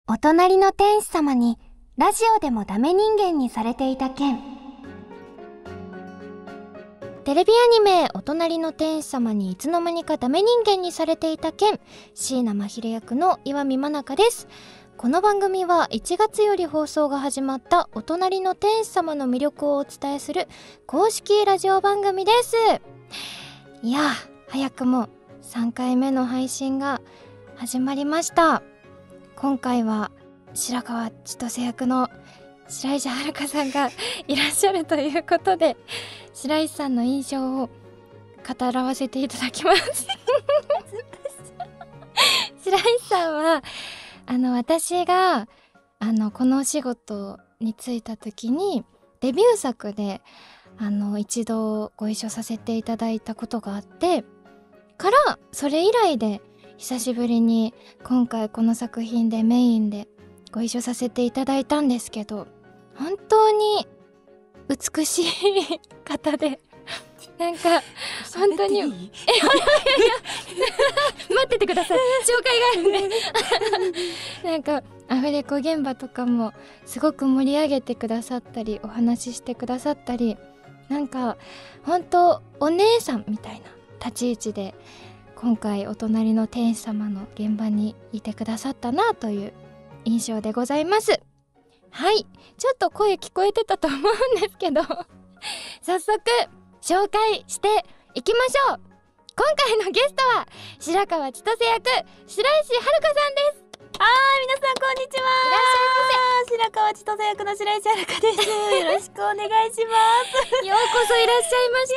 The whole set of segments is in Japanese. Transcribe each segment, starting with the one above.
お隣の天使様にラジオでもダメ人間にされていた件。テレビアニメお隣の天使様にいつの間にかダメ人間にされていた件、椎名真秀役の岩見真中です。この番組は1月より放送が始まったお隣の天使様の魅力をお伝えする公式ラジオ番組です。いや、早くも3回目の配信が始まりました。今回は白川千歳役の白石遥さんがいらっしゃるということで、白石さんの印象を語らせていただきます白石さんは私がこのお仕事に就いた時にデビュー作で一度ご一緒させていただいたことがあってからそれ以来で久しぶりに今回この作品でメインでご一緒させていただいたんですけど、本当に美しい方でなんか本当に待っててください、紹介があるんでなんかアフレコ現場とかもすごく盛り上げてくださったりお話ししてくださったり、なんか本当お姉さんみたいな立ち位置で今回お隣の天使様の現場にいてくださったなという印象でございます。はい、ちょっと声聞こえてたと思うんですけど早速紹介していきましょう。今回のゲストは白川千歳役白石遥さんです。 皆さんこんにちは。いらっしゃいませ。白川千歳役の白石遥です。よろしくお願いしますようこそいらっしゃいました。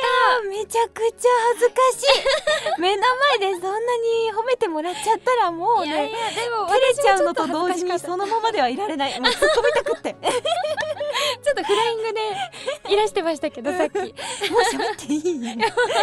めちゃくちゃ恥ずかしい目の前でそんなに褒めてもらっちゃったらもうね、 でも照れちゃうのと同時にそのままではいられない。もう突っ込みたくってちょっとフライングでいらしてましたけどさっきもう喋っていい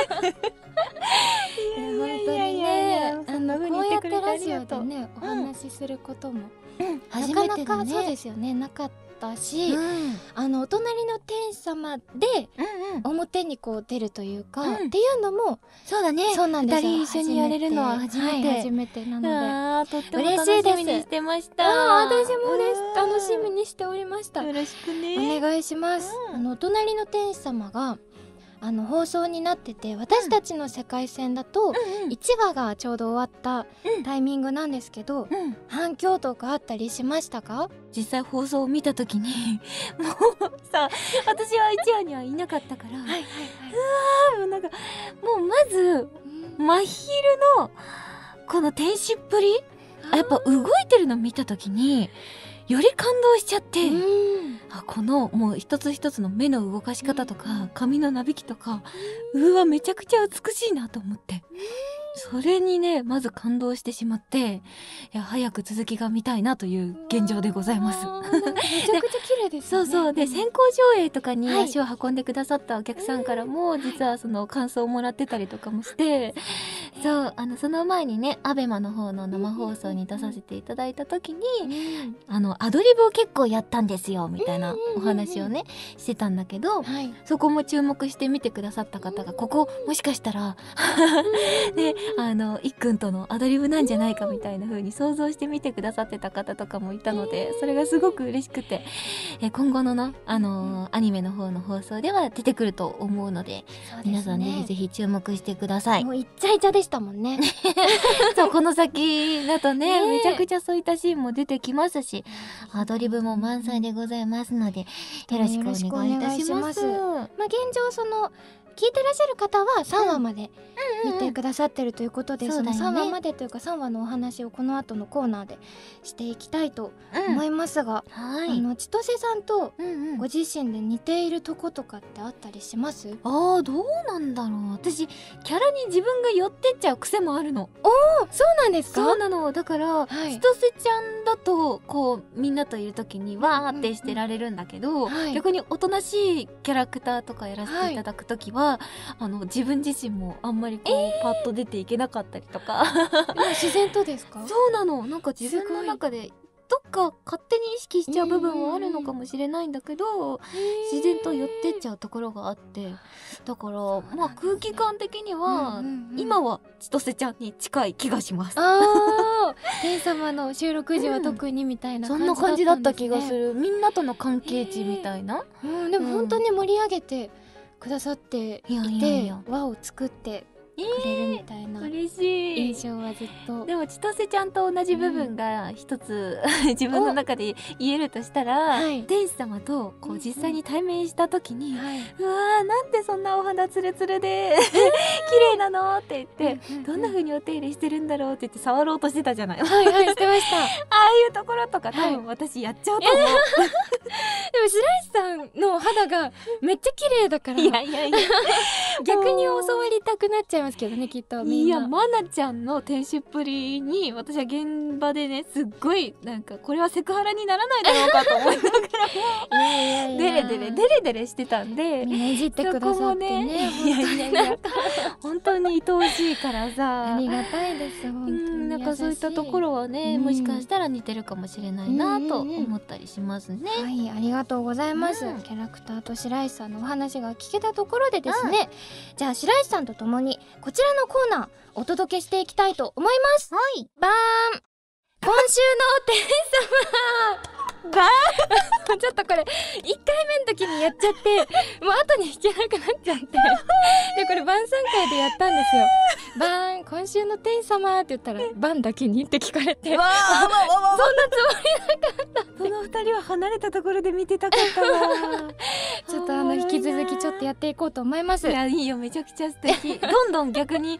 本当にね、こうやってラジオでねお話しすることも初めてなかなかだね。 そうですよね、なかったし、お隣の天使様で表にこう出るというか、っていうのもそうだね、 そうなんですよ、 二人一緒にやれるのは初めて、 初めてなのでとっても楽しみにしてました。 私もです、楽しみにしておりました。 よろしくね、 お願いします。お隣の天使様が放送になってて、私たちの世界線だと1話がちょうど終わったタイミングなんですけど、反響とかあったりしましたか？ 実際放送を見た時にもうさ、私は1話にはいなかったから、もうなんかもうまず真昼のこの天使っぷり、やっぱ動いてるの見た時により感動しちゃって、このもう一つ一つの目の動かし方とか、髪のなびきとか、めちゃくちゃ美しいなと思って、それにねまず感動してしまって、いや早く続きが見たいなという現状でございます。 めちゃくちゃ綺麗ですね。 そうで、先行上映とかに足を運んでくださったお客さんからも、実はその感想をもらってたりとかもして、そうその前にねアベマの方の生放送に出させていただいた時に、アドリブを結構やったんですよみたいなお話をねしてたんだけど、そこも注目して見てくださった方が、ここもしかしたらねいっくんとのアドリブなんじゃないかみたいな風に想像して見てくださってた方とかもいたので、それがすごく嬉しくて、今後のアニメの方の放送では出てくると思うので、皆さんぜひぜひ注目してください。 もうイチャイチャでしたもんねそう、この先だとねめちゃくちゃそういったシーンも出てきますし、アドリブも満載でございますので、よろしくお願いいたします。 現状聞いてらっしゃる方は3話まで見てくださってるということで、その3話までというか3話のお話をこの後のコーナーでしていきたいと思いますが、千歳さんとご自身で似ているとことかってあったりします？ どうなんだろう。私キャラに自分が寄ってっちゃう癖もあるの。 そうなんですか？ そうなの。だから、千歳ちゃんだとこうみんなといる時にわーってしてられるんだけど、逆におとなしいキャラクターとかやらせていただく時は、自分自身もあんまりこう、パッと出ていけなかったりとか自然とですか？ そうなの。なんか自分の中でどっか勝手に意識しちゃう部分はあるのかもしれないんだけど、自然と寄ってっちゃうところがあって、だからまあ空気感的には今は千歳ちゃんに近い気がします。 天様の収録時は特にみたいな感じだったんですね。 そんな感じだった気がする。みんなとの関係値みたいな、 でも本当に盛り上げてくださっていて、輪を作ってくれるみたいな嬉しい印象はずっと。 でも千歳ちゃんと同じ部分が一つ、自分の中で言えるとしたら、天使様とこう実際に対面した時に、うわーなんでそんなお肌ツルツルで綺麗なのって言って、どんな風にお手入れしてるんだろうって言って触ろうとしてたじゃない。 はいはい、してました。 ああいうところとか多分私やっちゃうと思う。でも白石さんの肌がめっちゃ綺麗だから、 いやいやいや逆に教わりたくなっちゃいますけどね、きっとみんな。 いや、まなちゃんの天使っぷりに私は現場でね、すっごいなんかこれはセクハラにならないだろうかと思いながらもデレデレしてたんで、 みんないじってくださってね、 本当に愛おしいからさ、 ありがたいです。本当になんかそういったところはね、もしかしたら似てるかもしれないなと思ったりしますね。 はい、ありがとうございます。キャラクターと白石さんのお話が聞けたところでですね、じゃあ白石さんと共にこちらのコーナーお届けしていきたいと思います。はい、バーン、今週の天様バーンちょっとこれ1回目の時にやっちゃって、もう後に弾けなくなっちゃってでこれ晩餐会でやったんですよ。バーン、今週の天様って言ったらバンだけにって聞かれて、そんなつもりなかった。 その二人は離れたところで見てたかったわちょっと引き続きちょっとやっていこうと思います。 いや、いいよ、めちゃくちゃ素敵どんどん逆に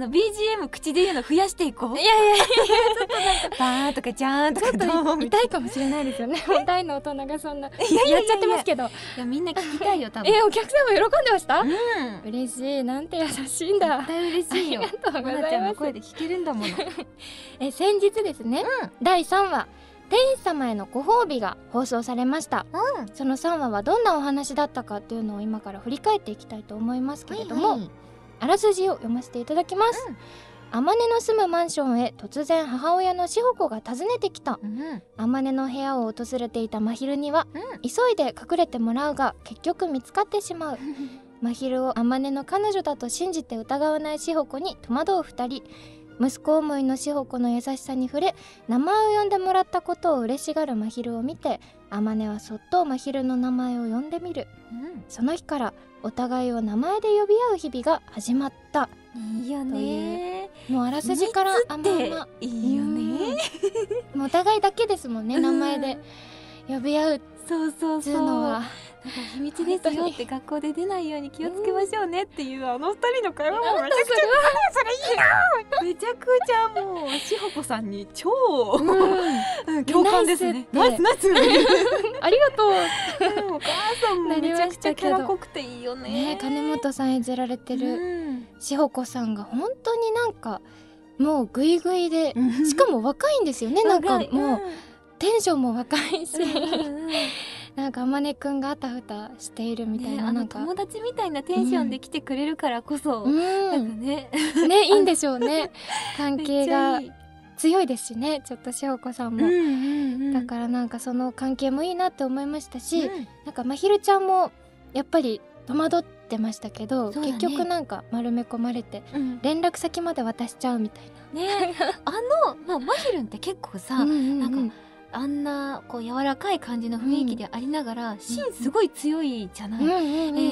BGM 口で言うの増やしていこう。 いやいやいや、ちょっとなんかバーンとかジャーンとかちょっと痛いかもしれないですよね大の大人がそんなやっちゃってますけど。いや、みんな聞きたいよ多分。 お客さんも喜んでました。嬉しい、なんて優しいんだ。 絶対嬉しいよ。 ありがとうございます。 まなちゃんの声で聞けるんだもの先日ですね、第3話天使様へのご褒美が放送されました。その3話はどんなお話だったかっていうのを今から振り返っていきたいと思いますけれども、あらすじを読ませていただきます。天音の住むマンションへ突然母親の志保子が訪ねてきた。天音の部屋を訪れていた真昼には、急いで隠れてもらうが結局見つかってしまう。真昼を天音の彼女だと信じて疑わない志保子に戸惑う2人。息子思いの志保子の優しさに触れ、名前を呼んでもらったことを嬉しがる真昼を見て、天音はそっと真昼の名前を呼んでみる。その日からお互いを名前で呼び合う日々が始まった。 いいよね。 もうあらすじからあんまいいよね。 もうお互いだけですもんね、名前で呼び合うそうそうそう、 のは秘密ですよって学校で出ないように気をつけましょうねっていう二人の会話もめちゃくちゃそれいいな。めちゃくちゃもう志保子さんに超共感ですね。ナイスナイスありがとう。 お母さんもめちゃくちゃキャラ濃くていいよね。 金本さん演じられてる志保子さんが本当になんかもうグイグイで、しかも若いんですよね。なんかもうテンションも若いしなんか天音くんがあたふたしているみたいな、なんか友達みたいなテンションで来てくれるからこそ、なんかねいいんでしょうね。関係が強いですしね、ちょっと志保子さんも、だからなんかその関係もいいなって思いましたし、なんかまひるちゃんもやっぱり戸惑ってましたけど、結局なんか丸め込まれて、連絡先まで渡しちゃうみたいなね。まひるんって結構さ、なんかあんなこう柔らかい感じの雰囲気でありながら、芯すごい強いじゃない。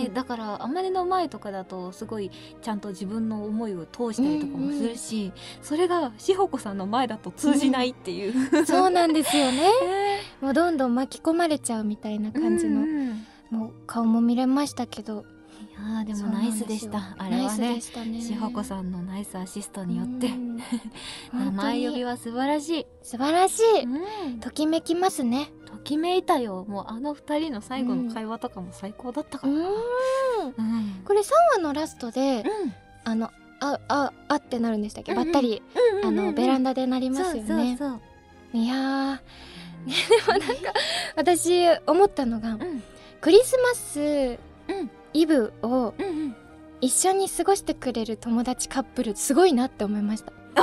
だから天音の前とかだとすごいちゃんと自分の思いを通したりとかもするし、それが志保子さんの前だと通じないっていう、 そうなんですよね。もうどんどん巻き込まれちゃうみたいな感じの、もう顔も見れましたけど、 でもナイスでした。あれはね、志保子さんのナイスアシストによって名前呼びは素晴らしい。 素晴らしい。ときめきますね。 ときめいたよ。もう二人の最後の会話とかも最高だったから。 これ3話のラストであってなるんでしたっけ、ばったりベランダでなりますよね。いやーでもなんか私思ったのが、クリスマスイブを一緒に過ごしてくれる友達カップルすごいなって思いました。 2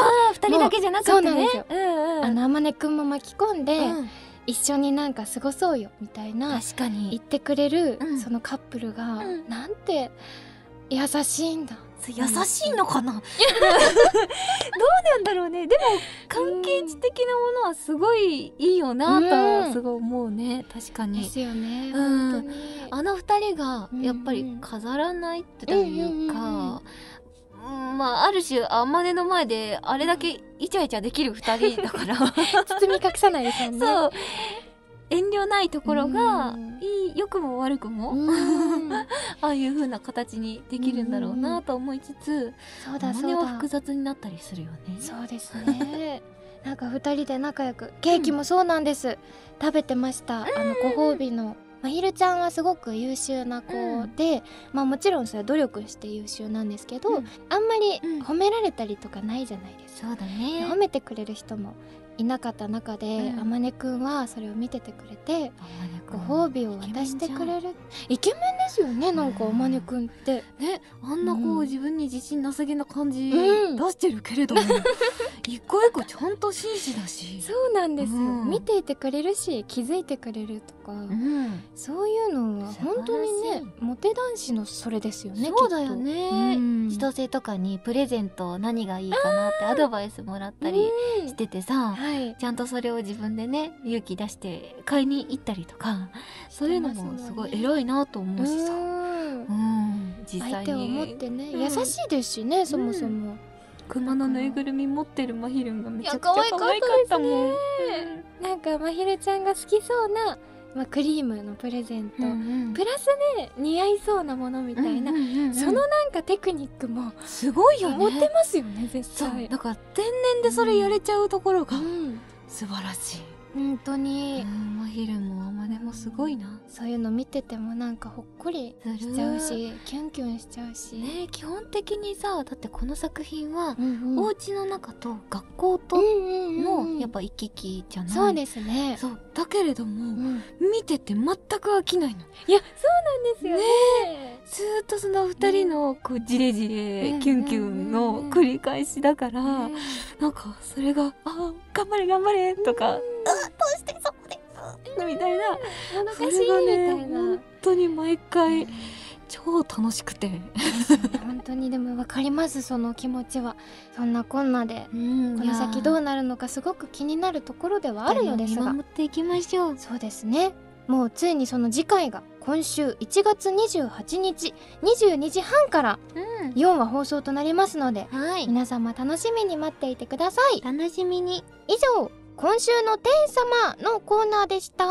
人だけじゃなくてね。 そうなんですよ。 うんうん。 あまねくんも巻き込んで、 うん一緒になんか過ごそうよみたいな確かに言ってくれる、 うんそのカップルが、 うんなんて優しいんだ。 優しいのかなどうなんだろうね。でも関係値的なものはすごいいいよなとはすごい思うね。確かにですよね。 うん本当にあの二人がやっぱり飾らないというか、まあある種あまねの前であれだけイチャイチャできる二人だから包み隠さないですよね。 そう遠慮ないところがうん良くも悪くもうんああいう風な形にできるんだろうなと思いつつ、 そうだあまそうだねは複。雑になったりするよね。 そうですね。なんか二人で仲良く、ケーキもそうなんです。食べてました。ご褒美の。まひるちゃんはすごく優秀な子で、まあもちろんそれは努力して優秀なんですけど、 うんあんまりうん褒められたりとかないじゃないですか。 そうだでね。 褒めてくれる人もいなかった中で、 うんあまねくんはそれを見ててくれて、 あまねくごん褒美を渡してくれる。イケメンですよね、なんかあまねくんって。 ね、あんなこう自分に自信なさげな感じうん出してるけれども、一個一個ちゃんと紳士だし。 そうなんですよ、 うん見ていてくれるし気づいてくれるとか、 うん、 そういうのは本当にね素晴らしいモテ男子のそれですよね。 そうだよね。 うん千歳とかにプレゼント何がいいかなってアドバイスもらったりうんしててさ、 はい、 ちゃんとそれを自分でね勇気出して買いに行ったりとか、そういうのもすごい偉いなと思うしさ、実際に相手を思ってね、 うん優しいですしね、そもそも。 熊のぬいぐるみ持ってるまひるんがめちゃくちゃいや可愛かったもん。 なんかまひるちゃんが好きそうな、クリームのプレゼント、プラスね似合いそうなものみたいな、そのなんかテクニックもすごいよね。 持ってますよね絶そう対。 だから天然でそれやれちゃうところがうん素晴らしい。 本当に、 まひるもあまねもすごいな。 そういうの見ててもなんかほっこりしちゃうし、キュンキュンしちゃうし、 ね、基本的にさ、だってこの作品はうんお家の中と学校とのやっぱ行き来じゃない。 そうですね。 そうだけれどうもん見てて全く飽きないの。 いやそうなんですよね。 ずーっとその二人のこうジレジレうんキュンキュンの繰り返しだから、なんかそれが頑張れ頑張れとか、どうしてそこでみたいな、 もどかしいそれがみたねいな。 本当に毎回超楽しくて、 本当にでも分かります、その気持ちは。そんなこんなでここの先どうなるのかすごく気になるところではあるのですが、 見守っていきましょう。 そうですね、もうついにその次回が今週1月28日22時半から4話放送となりますので、 はい、 皆様楽しみに待っていてください。 楽しみに。 以上、今週の天様のコーナーでした。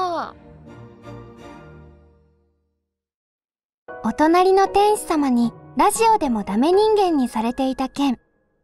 お隣の天使様にラジオでもダメ人間にされていた件。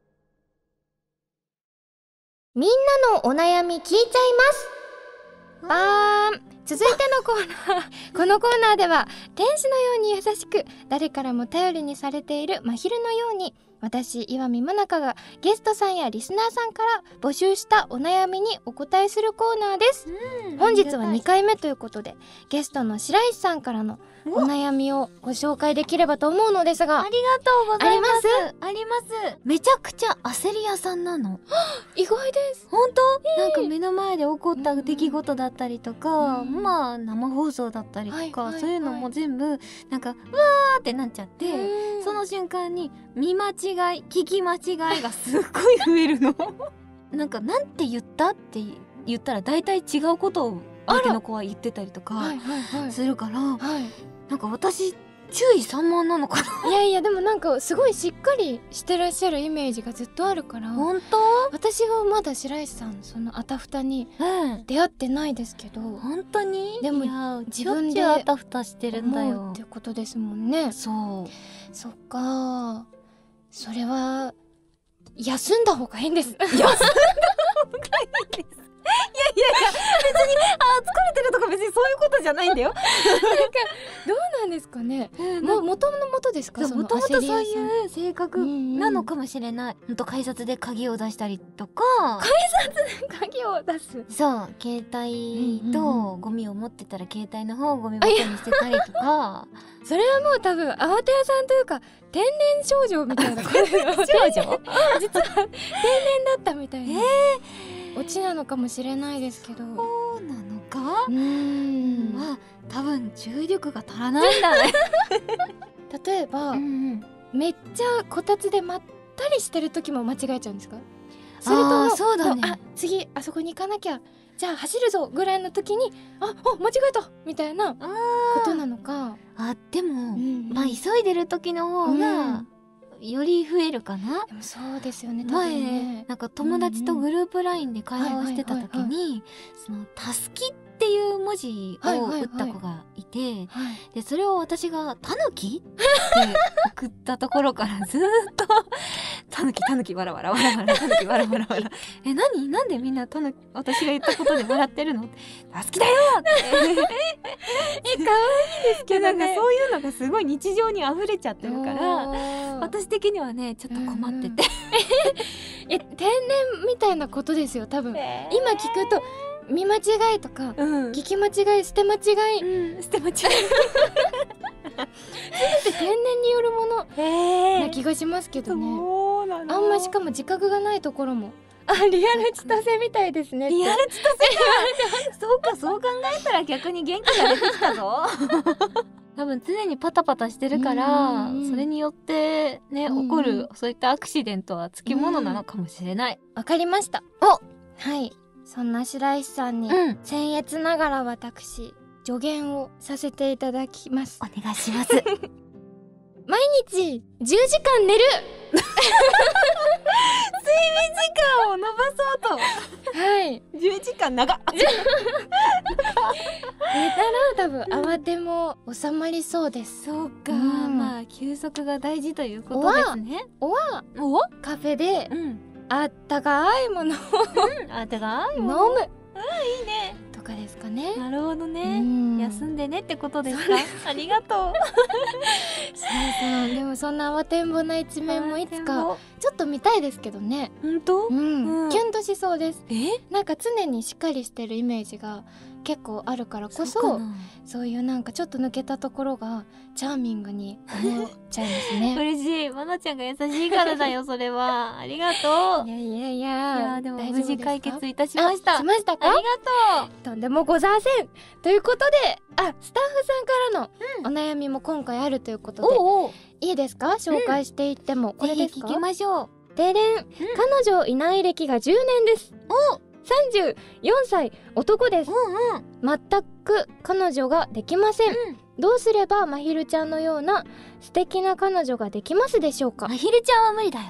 みんなのお悩み聞いちゃいます。バーン。続いてのコーナーこのコーナーでは天使のように優しく誰からも頼りにされているまひるのように、私岩見真中がゲストさんやリスナーさんから募集したお悩みにお答えするコーナーです。本日は2回目ということで、ゲストの白石さんからのお悩みをご紹介できればと思うのですが、 ありがとうございます。あります。めちゃくちゃ焦り屋さんなの。 意外です。 本当？なんか目の前で起こった出来事だったりとか、 うんまあ生放送だったりとか、 はいはいはいそういうのも全部なんかうわーってなっちゃって、その瞬間に見間違い、聞き間違いがすっごい増えるの。なんかなんて言ったって言ったら大体違うことを相手の子は言ってたりとかはいはいはい。 するから、 はいなんか私注意散漫なのかな。 いやいや、でもなんかすごいしっかりしてらっしゃるイメージがずっとあるから、 本当？ 私はまだ白石さんそのあたふたにうん。 出会ってないですけど、 本当に？ でもいや自分でしょっちゅうあたふたしてるんだ思うよって。ことですもんね。 そう。 そっか、それは休んだ方がいいんです。 いやいやいや、別に疲れてるとか別にそういうそういうことじゃないんだよ。 どうなんですかね。 ももともとですか。 ともとそう焦り屋さんいう性格なのかもしれない。ほんと改札で鍵を出したりとか、 鍵を出す。 そう携帯うんうんとゴミを持ってたら携帯の方をゴミ箱に捨てたりとか。 それはもう多分慌て屋さんというか天然少女みたいなこと少女実は天然だったみたいな、オチなのかもしれないですけど。 そうなのか。 ままあ多分注意力が足らないんだね。 あ例えば、めっちゃこたつでまったりしてる時も間違えちゃうんですか。それともそうだね。 あ次あそこに行かなきゃじゃあ走るぞぐらいの時に間違えたみたいなことなのか。 でも、まあで急いでる時の方がより増えるかな。 もそうですよね。多分前ねなんか友達とグループ LINE で会話をしてた時にその「たすき」っていう文字を打った子がいて、でそれを私が「たぬき?」って送ったところからずーっと「たぬきたぬきわらわらわらわらたぬきわらわらわら」何なんでみんな私が言ったことで笑ってるのたすきだよって可愛いですけどね。 なんかそういうのがすごい日常に溢れちゃってるからら私的にはねちょっと困ってて、 天然みたいなことですよ多分。今聞くと見間違いとか聞き間違い捨て間違い捨て間違いって天然によるものな気がしますけどね。 そうなの。 あんましかも自覚がないところもリアル千歳みたいですね。 リアル千歳だ。そうかそう考えたら逆に元気が出てきたぞ。多分常にパタパタしてるからそれによってね起こるそういったアクシデントはつきものなのかもしれない。 わかりました。はい、そんな白石さんに僭越ながら私助言をさせていただきます。 お願いします。 毎日10時間寝る。 睡眠時間を伸ばそうと。 はい 10時間長っ。 寝たら多分慌ても収まりそうです。 そうか、まあ休息が大事ということですね。 カフェでうんあったかいものをあてか飲むいいねとかですかね。 なるほどね。休んでねってことですか。ありがとう。 でもそんな慌てんぼな一面もいつかちょっと見たいですけどね。 本当？ キュンとしそうです。 え？ なんか常にしっかりしてるイメージが結構あるからこそそういうなんかちょっと抜けたところがチャーミングに思っちゃいますね。 嬉しい。まなちゃんが優しいからだよそれは。ありがとう。 いやでも無事解決いたしました。 しましたか？ ありがとう。 とんでもございません。ということでスタッフさんからのお悩みも今回あるということで、いいですか？紹介していっても。これですか？ 聞きましょう。 でれん、彼女いない歴が10年です。34歳男です。全く彼女ができません。どうすればまひるちゃんのような素敵な彼女ができますでしょうか？ まひるちゃんは無理だよ。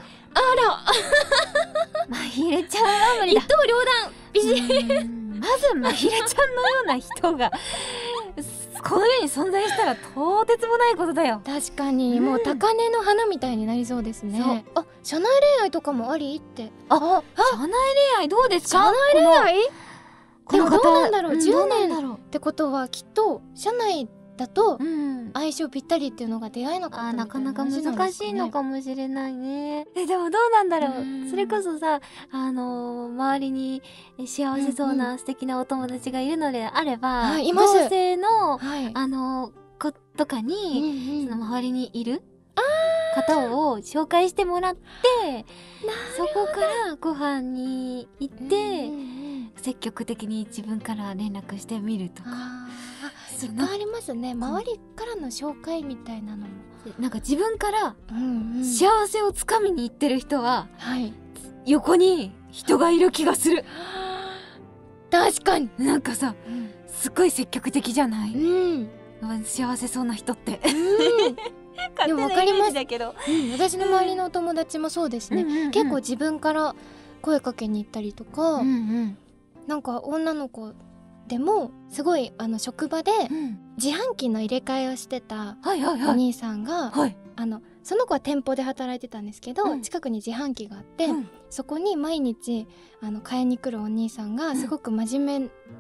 まひるちゃんは無理だ。 一刀両断。ビシッ。まずまひるちゃんのような人がこの世に存在したらとてつもないことだよ。 確かにもう高嶺の花みたいになりそうですね。社内恋愛とかもありって。 社内恋愛どうですか？ 社内恋愛でもどうなんだろう。 10 10年ってことはきっと社内だと相性ぴったりっていうのが出会えなかったみたいななかなか話なんですかね。 難しいのかもしれないね。でもどうなんだろう。それこそさ周りに幸せそうな素敵なお友達がいるのであれば、 います。 同性の子とかにその周りにいる方を紹介してもらってそこからご飯に行って積極的に自分から連絡してみるとか。 いっぱいありますね。周りからの紹介みたいなのも。 なんか自分から幸せをつかみに行ってる人は横に人がいる気がする。 確かになんかさすっごい積極的じゃない？幸せそうな人って。 でも分かります。 だけど私の周りのお友達もそうですね。結構自分から声かけに行ったりとか、なんか女の子でもすごい職場で自販機の入れ替えをしてたお兄さんが、その子は店舗で働いてたんですけど、近くに自販機があって、そこに毎日買いに来るお兄さんがすごく真面目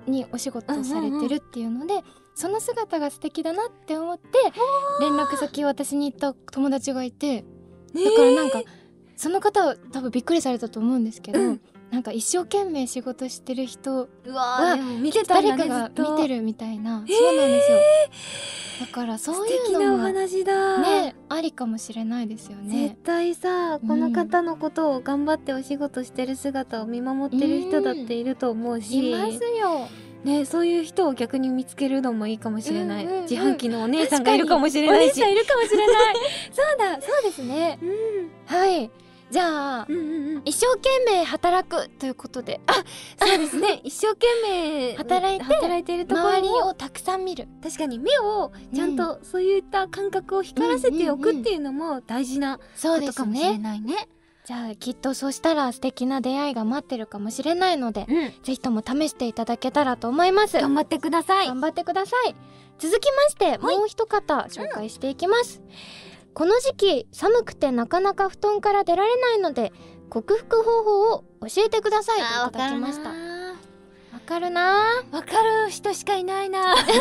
にお仕事をされてるっていうので、その姿が素敵だなって思って連絡先を私に言った友達がいて、だからなんかその方は多分びっくりされたと思うんですけど、なんか一生懸命仕事してる人は見てたんだね、 誰かがずっと見てるみたいな、そうなんですよ。だからそういう素敵なおのも話だね、ありかもしれないですよね。 絶対さ、この方のことを頑張ってお仕事してる姿を見守ってる人だっていると思うし、 いますよね、そういう人を逆に見つけるのもいいかもしれない、 うんうんうん自販機のお姉さんがいるかもしれないし、 お姉さんいるかもしれないそうだ、そうですね。はい、じゃあ、一生懸命働くということで、 そうですね一生懸命働いているところ周りををたくさん見る。 確かに目をちゃんとそういった感覚を光らせておくっていうのも大事なそうですことかもしれね。 ないね。 じゃあきっとそうしたら素敵な出会いが待ってるかもしれないので、ぜひとも試していただけたらと思います。 頑張ってください。 頑張ってください。続きましてもう一方紹介していきます。この時期寒くてなかなか布団から出られないので克服方法を教えてくださいといただきました。わかるなわかる人しかいないな。 いや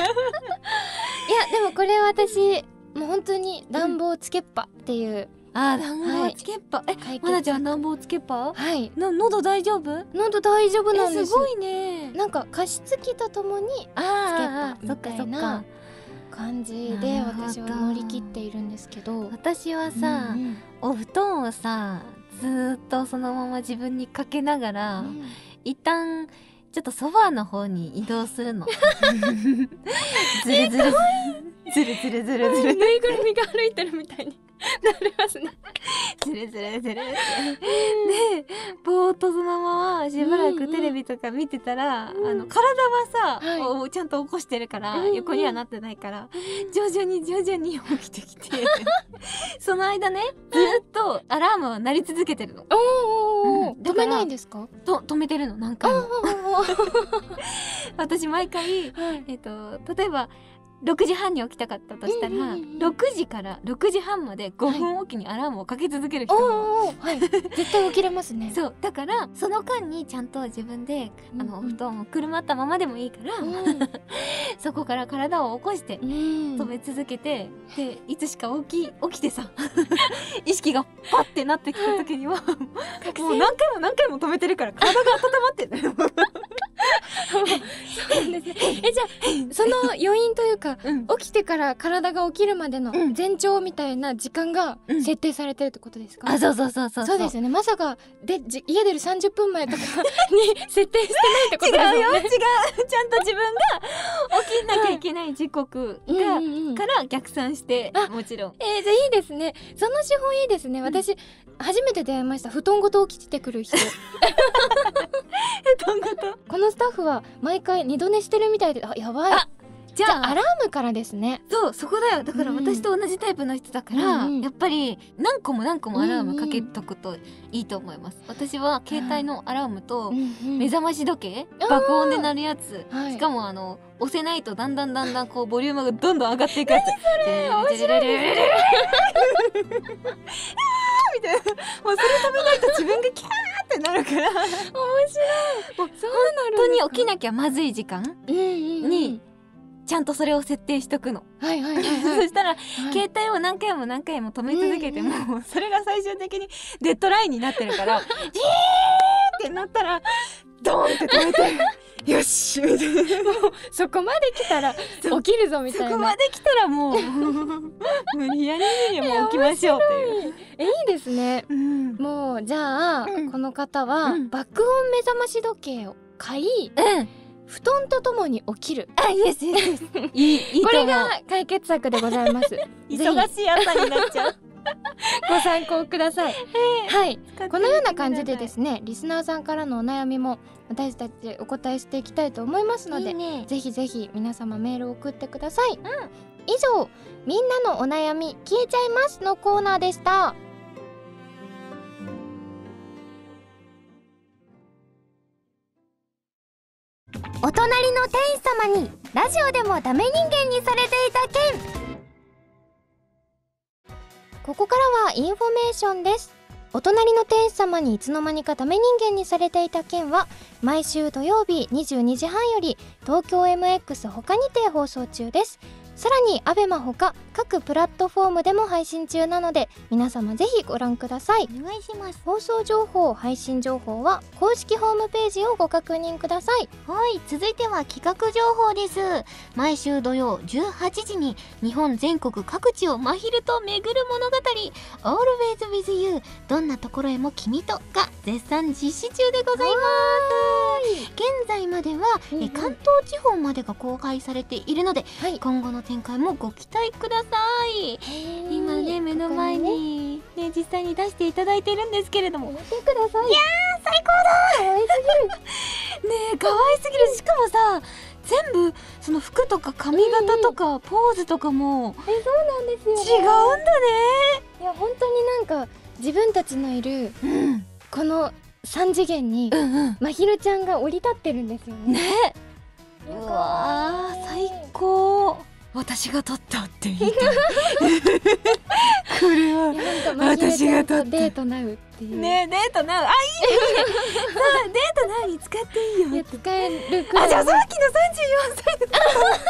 でもこれ私もう本当に暖房つけっぱっていう暖房つけっぱ、まなちゃん暖房つけっぱ？ はい。 喉大丈夫？ 喉大丈夫なんです。 すごいね。 なんか加湿器とともにつけっぱみたいな感じで私は乗り切っているんですけど、 私はさ、お布団をさずーっとそのまま自分にかけながら、一旦ちょっとソファーの方に移動するの。ずるずるずるずるずるずる、 ぬいぐるみが歩いてるみたいになりますね。 ずるずるずるってでぼーっとそのまましばらくテレビとか見てたら、体はさ、ちゃんと起こしてるから、横にはなってないから、徐々に起きてきてその間ねずっとアラームは鳴り続けてるの。 止めないんですか？ 止めてるの何回も。私毎回、例えば6時半に起きたかったとしたら、6時から6時半まで5分おきにアラームをかけ続ける人も、 絶対起きれますね。 そうだからその間にちゃんと自分でお布団をくるまったままでもいいから、そこから体を起こして止め続けて、でいつしか起きてさ意識がパッてなってきた時にはもう何回も止めてるから体が温まってんだよ。 そうですね。じゃあその余韻というか、起きてから体が起きるまでの前兆みたいな時間が設定されてるってことですか？ そうですよね。まさかで家出る30分前とかに設定してないってことですよね。 違うちゃんと自分が起きなきゃいけない時刻から逆算してもちろん。 じゃあいいですね。その手法いいですね。私初めて出会いました。布団ごと起きてくる人。布団ごと。このスタッフは毎回二度寝してるみたいで、やばい。じゃあアラームからですね。 そこだよ。だから私と同じタイプの人だから、やっぱり何個もアラームかけとくといいと思います。私は携帯のアラームと目覚まし時計、爆音で鳴るやつ、しかも押せないとだんだんこうボリュームがどんどん上がっていくやつ。何それ面白いみたいな、もうそれ止めないと自分がキャーってなるから。面白い。本当に起きなきゃまずい時間にちゃんとそれを設定しとくの。そしたら、携帯を何回も止め続けても、それが最終的にデッドラインになってるからってなったらドーンって止めてよしみたいな。 そこまで来たら起きるぞみたいな。 そこまで来たらもう無理やりにも起きましょうという。 いいですね。もうじゃあこの方は爆音目覚まし時計を買い、布団とともに起きる。 イエスいいこれが解決策でございます。 忙しい朝になっちゃう。 ご参考ください。はい、このような感じでですね、リスナーさんからのお悩みも私たちお答えしていきたいと思いますので、ぜひぜひ皆様メールを送ってください。以上、みんなのお悩み消えちゃいますのコーナーでした。お隣の店員様にラジオでもダメ人間にされていた件。ここからはインフォメーションです。 お隣の天使様にいつの間にかダメ人間にされていた件は毎週土曜日22時半より東京 MX 他にて放送中です。さらにアベマほか各プラットフォームでも配信中なので皆様ぜひご覧ください。 お願いします。 放送情報配信情報は公式ホームページをご確認ください。 はい、続いては企画情報です。毎週土曜18時に日本全国各地を真昼と巡る物語 Always with You どんなところへも君とが絶賛実施中でございます。現在までは、関東地方までが公開されているので、今後の展開もご期待ください。今ね目の前にね実際に出していただいているんですけれども、 見てください。 いやー最高だ。 可愛すぎるねえ可愛すぎる。しかもさ全部その服とか髪型とかポーズとかもそうなんですよ、 違うんだね。 いや本当になんか自分たちのいる、この3次元に、まひるちゃんが降り立ってるんですよね。 ねえ、うわー最高。私が撮ったって言いたいこれは私が撮った。 デートナウっていうね。デートナウ、あ、いいねいいねさあデートナウに使っていいよ。 いや使えるくらい。 あ、じゃあさっきの34歳のマヒルのね、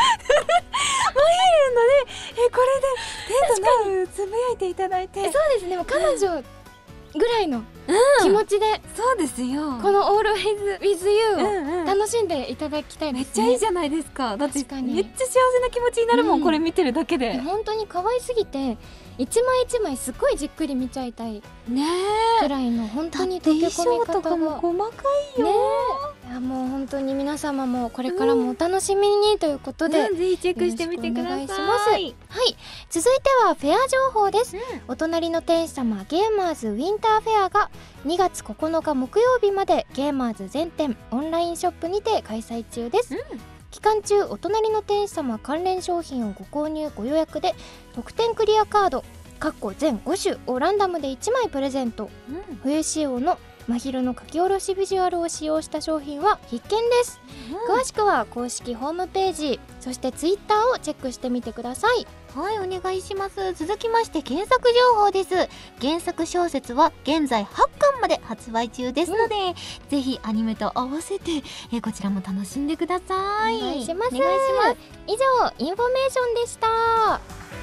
これでデートナウつぶやいていただいて。 そうですね、もう彼女ぐらいの気持ちで、 そうですよ、 この Always with You を楽しんでいただきたいですね。 めっちゃいいじゃないですか。だって確かにめっちゃ幸せな気持ちになるもん、これ見てるだけで。 本当に可愛すぎて一枚一枚すっごいじっくり見ちゃいたいねくらいの本当に溶け込み方がとかも細かいよ。 ね、いやもう本当に皆様もこれからもお楽しみにということで、 ぜひチェックしてみてください。 よろしくお願いします。はい、続いてはフェア情報です。お隣の天使様ゲーマーズウィンターフェアが2月9日木曜日までゲーマーズ全店オンラインショップにて開催中です。期間中お隣の天使様関連商品をご購入ご予約で特典クリアカード全5種をランダムで1枚プレゼント、冬仕様のまひるの書き下ろしビジュアルを使用した商品は必見です。詳しくは公式ホームページそしてツイッターをチェックしてみてください。 はい、お願いします。続きまして原作情報です。原作小説は現在8巻まで発売中ですので、ぜひアニメと合わせてこちらも楽しんでください。 お願いします。 お願いします。 以上インフォメーションでした。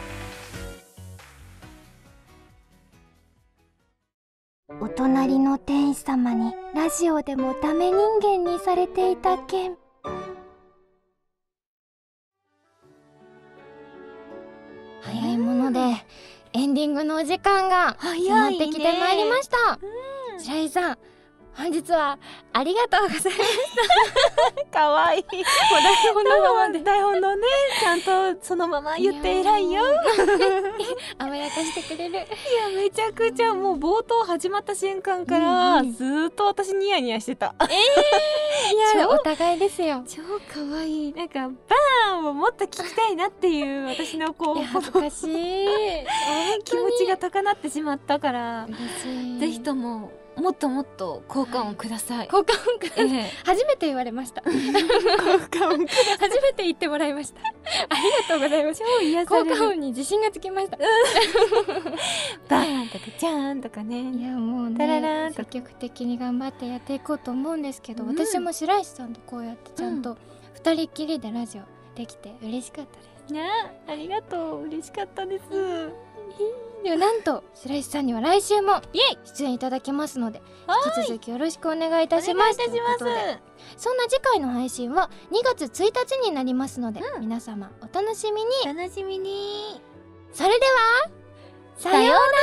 お隣の天使様にラジオでもダメ人間にされていた件。早いものでエンディングのお時間が迫ってきてまいりました。白井さん、本日はありがとうございましたかわいい。 台本のままで、 台本のねちゃんとそのまま言って偉いよ。 甘やかしてくれる。 いやめちゃくちゃもう冒頭始まった瞬間からずーっと私ニヤニヤしてた。 いやお互いですよ。 超かわいい。なんかバーンをもっと聞きたいなっていう私のこう恥ずかしい気持ちが高鳴ってしまったから、 嬉しい。 ぜひとももっともっと効果音ください。 効果音ください。初めて言われました。効果音初めて言ってもらいました。ありがとうございます。 超癒される。 効果音に自信がつきました。 バーンとかジャーンとかね。 いやもうタララね、 ンと積極的に頑張ってやっていこうと思うんですけど、私も白石さんとこうやってちゃんと二人きりでラジオできて嬉しかったです。 ね、ありがとう。嬉しかったです。 ではなんと白石さんには来週も出演いただきますので、引き続きよろしくお願いいたします。そんな次回の配信は2月1日になりますので、皆様お楽しみに。 楽しみに。 それではさようなら。